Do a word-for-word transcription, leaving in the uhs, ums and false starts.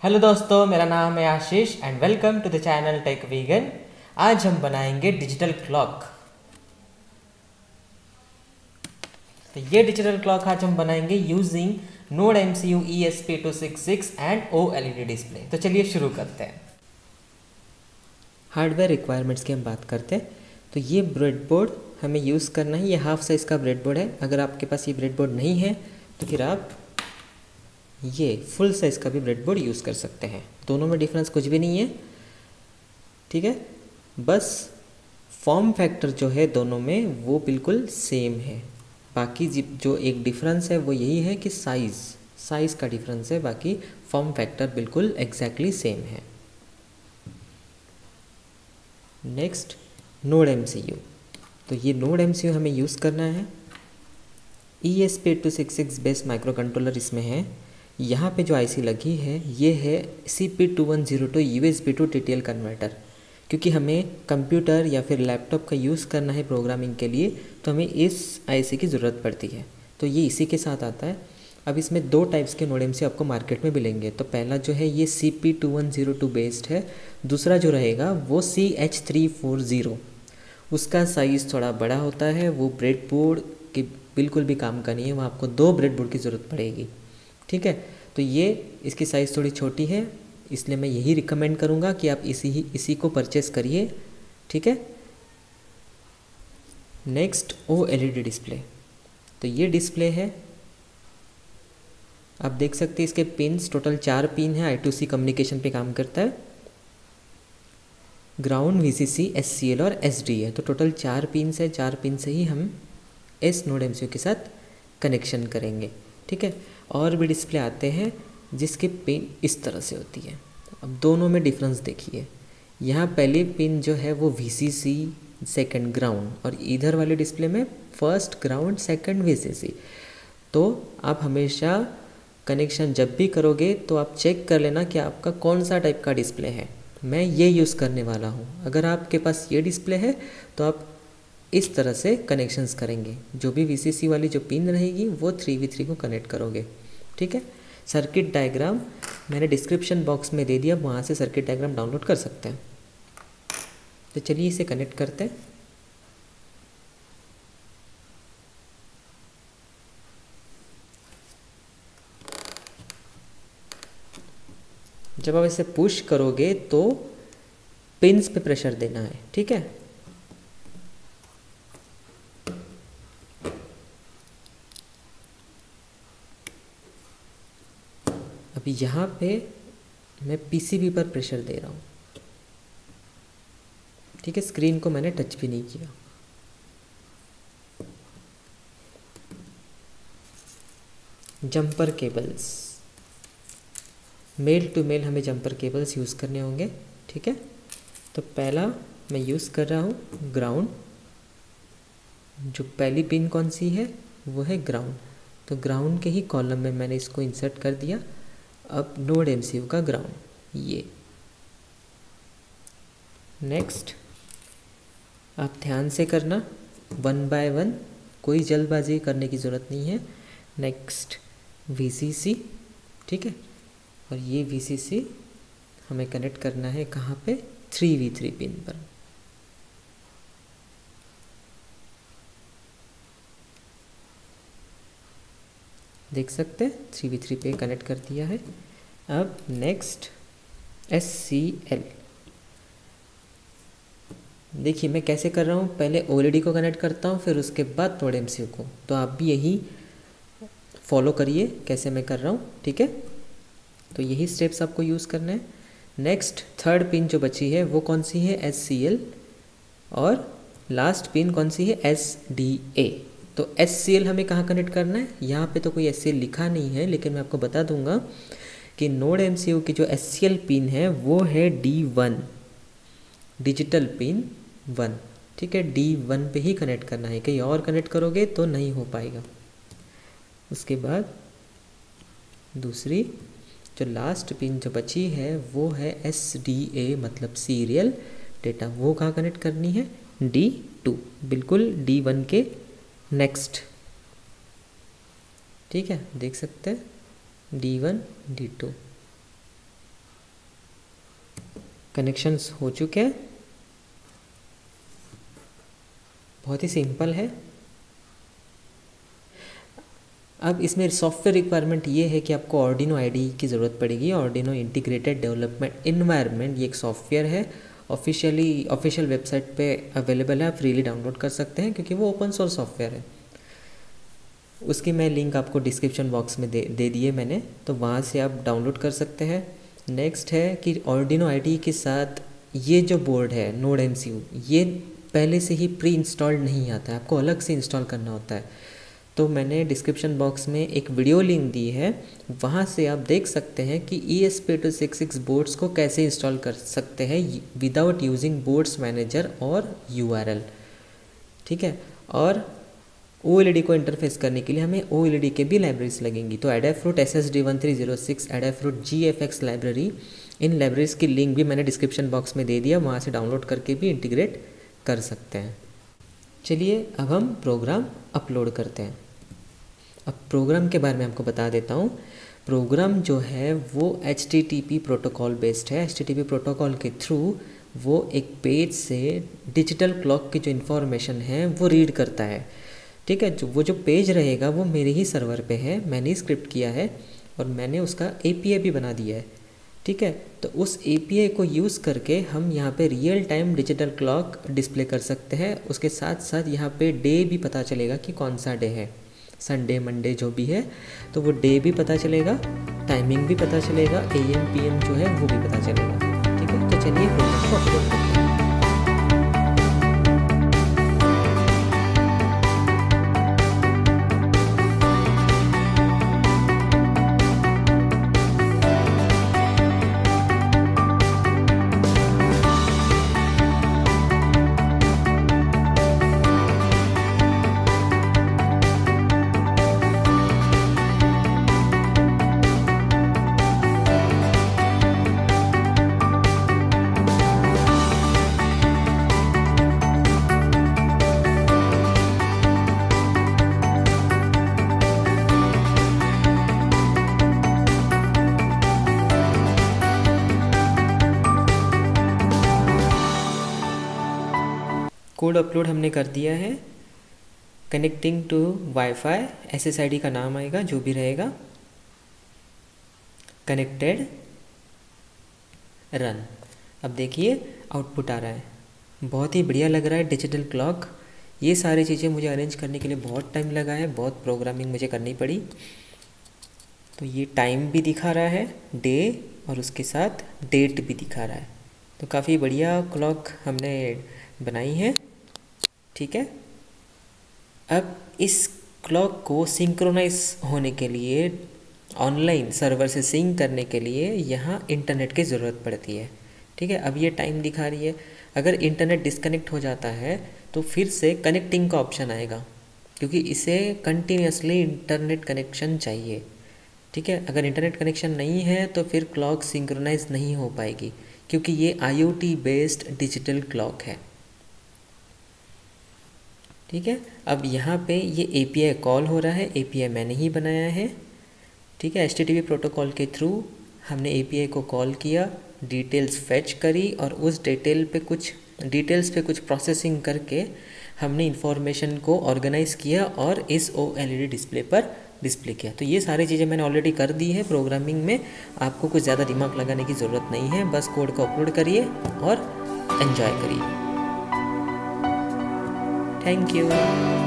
Hello दोस्तों, मेरा नाम है Ashish and welcome to the channel Tech Vegan. आज हम बनाएंगे डिजिटल क्लॉक। तो ये डिजिटल क्लॉक आज हम बनाएंगे using node M C U E S P two six six and O L E D display. तो चलिए शुरू करते हैं। हार्डवेयर रिक्वायरमेंट्स की हम बात करते हैं। तो ये ब्रेडबोर्ड हमें यूज़ करना है। ये हाफ साइज़ का ब्रेडबोर्ड है। अगर आपके पास ये ब्रेडबोर्ड नहीं है तो फिर आप ये फुल साइज़ का भी ब्रेडबोर्ड यूज़ कर सकते हैं। दोनों में डिफरेंस कुछ भी नहीं है, ठीक है। बस फॉर्म फैक्टर जो है दोनों में वो बिल्कुल सेम है। बाकी जो एक डिफरेंस है वो यही है कि साइज़ साइज़ का डिफरेंस है, बाकी फॉर्म फैक्टर बिल्कुल एग्जैक्टली सेम है। Next, node M C U. तो ये नोड एम सी यू हमें यूज़ करना है। E S P two six six base micro controller इसमें है। यहाँ पे जो आईसी लगी है ये है C P two one zero two U S B to T T L converter. क्योंकि हमें कंप्यूटर या फिर लैपटॉप का यूज़ करना है प्रोग्रामिंग के लिए, तो हमें इस आईसी की ज़रूरत पड़ती है। तो ये इसी के साथ आता है। अब इसमें दो टाइप्स के नोड एमसीयू आपको मार्केट में मिलेंगे। तो पहला जो है ये C P two one zero two based है। दूसरा जो रहेगा वो C H three four zero. उसका साइज़ थोड़ा बड़ा होता है। वो ब्रेड बोर्ड के बिल्कुल भी काम का नहीं है। वहाँ आपको दो ब्रेड बोर्ड की ज़रूरत पड़ेगी, ठीक है। तो ये इसकी साइज़ थोड़ी छोटी है, इसलिए मैं यही रिकमेंड करूँगा कि आप इसी ही इसी को परचेस करिए, ठीक है। Next, O L E D display. तो ये डिस्प्ले है, आप देख सकते हैं इसके पिन्स टोटल चार पिन है। आई टू सी कम्युनिकेशन पे काम करता है। Ground, V C C, S C L और एस डी है। तो टोटल चार पिन है। चार पिन से ही हम इस नोड एम सी यू के साथ कनेक्शन करेंगे, ठीक है। और भी डिस्प्ले आते हैं जिसके पिन इस तरह से होती है। अब दोनों में डिफरेंस देखिए। यहाँ पहली पिन जो है वो V C C, second ground, और इधर वाले डिस्प्ले में first ground, second V C C. तो आप हमेशा कनेक्शन जब भी करोगे तो आप चेक कर लेना कि आपका कौन सा टाइप का डिस्प्ले है। मैं ये यूज़ करने वाला हूँ। अगर आपके पास ये डिस्प्ले है तो आप इस तरह से कनेक्शंस करेंगे। जो भी वी सी सी वाली जो पिन रहेगी वो थ्री वी थ्री को कनेक्ट करोगे, ठीक है। सर्किट डायग्राम मैंने डिस्क्रिप्शन बॉक्स में दे दिया, वहाँ से सर्किट डायग्राम डाउनलोड कर सकते हैं। तो चलिए इसे कनेक्ट करते हैं। जब आप इसे पुश करोगे तो पिन्स पे प्रेशर देना है, ठीक है। अभी यहाँ पे मैं पी सी बी पर प्रेशर दे रहा हूँ, ठीक है। स्क्रीन को मैंने टच भी नहीं किया। Jumper cables, male to male हमें जंपर केबल्स यूज़ करने होंगे, ठीक है। तो पहला मैं यूज़ कर रहा हूँ ग्राउंड। जो पहली पिन कौन सी है वो है ग्राउंड। तो ग्राउंड के ही कॉलम में मैंने इसको इंसर्ट कर दिया। अब नोड एम सी यू का ग्राउंड ये। नेक्स्ट, आप ध्यान से करना, वन बाय वन, कोई जल्दबाजी करने की ज़रूरत नहीं है। नेक्स्ट, वी सी सी, ठीक है। और ये वी सी सी हमें कनेक्ट करना है कहाँ पे, थ्री वी थ्री पिन पर। देख सकते हैं थ्री वी थ्री पे कनेक्ट कर दिया है। अब नेक्स्ट, एस सी एल। देखिए मैं कैसे कर रहा हूँ, पहले ओ एल ई डी को कनेक्ट करता हूँ, फिर उसके बाद नोड एम सी यू को। तो आप भी यही फॉलो करिए कैसे मैं कर रहा हूँ, ठीक है। तो यही स्टेप्स आपको यूज़ करना है। नेक्स्ट, थर्ड पिन जो बची है वो कौन सी है, एस सी एल। और लास्ट पिन कौन सी है, एस डी ए। तो एस सी एल हमें कहाँ कनेक्ट करना है, यहाँ पे तो कोई एस सी एल लिखा नहीं है, लेकिन मैं आपको बता दूंगा कि नोड एम सी यू की जो एस सी एल पिन है वो है D one, digital pin one, ठीक है। डी वन पे ही कनेक्ट करना है, कहीं और कनेक्ट करोगे तो नहीं हो पाएगा। उसके बाद दूसरी जो लास्ट पिन जो बची है वो है एस डी ए, मतलब सीरियल डेटा। वो कहाँ कनेक्ट करनी है, डी टू, बिल्कुल डी वन के नेक्स्ट, ठीक है। देख सकते हैं D one D two. Connections हो चुके हैं, बहुत ही सिंपल है। अब इसमें सॉफ्टवेयर रिक्वायरमेंट ये है कि आपको आर्डिनो आईडी की ज़रूरत पड़ेगी। आर्डिनो इंटीग्रेटेड डेवलपमेंट इन्वायरमेंट, ये एक सॉफ्टवेयर है, ऑफिशियली ऑफिशियल वेबसाइट पे अवेलेबल है, आप फ्रीली डाउनलोड कर सकते हैं क्योंकि वो ओपन सोर्स सॉफ्टवेयर है। उसकी मैं लिंक आपको डिस्क्रिप्शन बॉक्स में दे दे दी है मैंने, तो वहाँ से आप डाउनलोड कर सकते हैं। नेक्स्ट है कि आर्डिनो आईडी के साथ ये जो बोर्ड है नोड एमसीयू, ये पहले से ही प्री इंस्टॉल्ड नहीं आता है, आपको अलग से इंस्टॉल करना होता है। तो मैंने डिस्क्रिप्शन बॉक्स में एक वीडियो लिंक दी है, वहाँ से आप देख सकते हैं कि E S P two six six boards को कैसे इंस्टॉल कर सकते हैं विदाउट यूजिंग बोर्ड्स मैनेजर और यू आर एल, ठीक है। और ओ एल ई डी को इंटरफेस करने के लिए हमें ओ एल ई डी के भी लाइब्रेरीज लगेंगी। तो Adafruit S S D one three zero six, Adafruit G F X library, इन लाइब्रेरीज की लिंक भी मैंने डिस्क्रिप्शन बॉक्स में दे दिया, वहाँ से डाउनलोड करके भी इंटीग्रेट कर सकते हैं। चलिए अब हम प्रोग्राम अपलोड करते हैं। अब प्रोग्राम के बारे में आपको बता देता हूँ। प्रोग्राम जो है वो H T T P protocol based है। H T T P protocol के थ्रू वो एक पेज से डिजिटल क्लॉक की जो इन्फॉर्मेशन है वो रीड करता है, ठीक है। जो वो जो पेज रहेगा वो मेरे ही सर्वर पे है, मैंने ही स्क्रिप्ट किया है और मैंने उसका ए पी आई भी बना दिया है, ठीक है। तो उस ए पी आई को यूज़ करके हम यहाँ पे real time digital clock display कर सकते हैं। उसके साथ साथ यहाँ पे डे भी पता चलेगा कि कौन सा डे है, संडे मंडे जो भी है, तो वो डे भी पता चलेगा, टाइमिंग भी पता चलेगा, ए एम पी एम जो है वो भी पता चलेगा, ठीक है। तो चलिए प्रोग्राम को अपलोड करते हैं। कोड अपलोड हमने कर दिया है। Connecting to wifi, S S I D का नाम आएगा जो भी रहेगा, कनेक्टेड, रन। अब देखिए आउटपुट आ रहा है, बहुत ही बढ़िया लग रहा है डिजिटल क्लॉक। ये सारी चीज़ें मुझे अरेंज करने के लिए बहुत टाइम लगा है, बहुत प्रोग्रामिंग मुझे करनी पड़ी। तो ये टाइम भी दिखा रहा है, डे, और उसके साथ डेट भी दिखा रहा है। तो काफ़ी बढ़िया क्लॉक हमने बनाई है, ठीक है। अब इस क्लॉक को सिंक्रोनाइज होने के लिए, ऑनलाइन सर्वर से सिंक करने के लिए यहाँ इंटरनेट की ज़रूरत पड़ती है, ठीक है। अब ये टाइम दिखा रही है, अगर इंटरनेट डिस्कनेक्ट हो जाता है तो फिर से कनेक्टिंग का ऑप्शन आएगा, क्योंकि इसे कंटिन्यूसली इंटरनेट कनेक्शन चाहिए, ठीक है। अगर इंटरनेट कनेक्शन नहीं है तो फिर क्लॉक सिंक्रोनाइज नहीं हो पाएगी, क्योंकि ये I O T based digital clock है, ठीक है। अब यहाँ पे ये ए पी आई कॉल हो रहा है, ए पी आई मैंने ही बनाया है, ठीक है। H T T P protocol के थ्रू हमने ए पी आई को कॉल किया, डिटेल्स फेच करी और उस डिटेल पे कुछ डिटेल्स पे कुछ प्रोसेसिंग करके हमने इंफॉर्मेशन को ऑर्गेनाइज किया और इस O L E D display पर डिस्प्ले किया। तो ये सारी चीज़ें मैंने ऑलरेडी कर दी है प्रोग्रामिंग में, आपको कुछ ज़्यादा दिमाग लगाने की ज़रूरत नहीं है, बस कोड को अपलोड करिए और एंजॉय करिए। Thank you.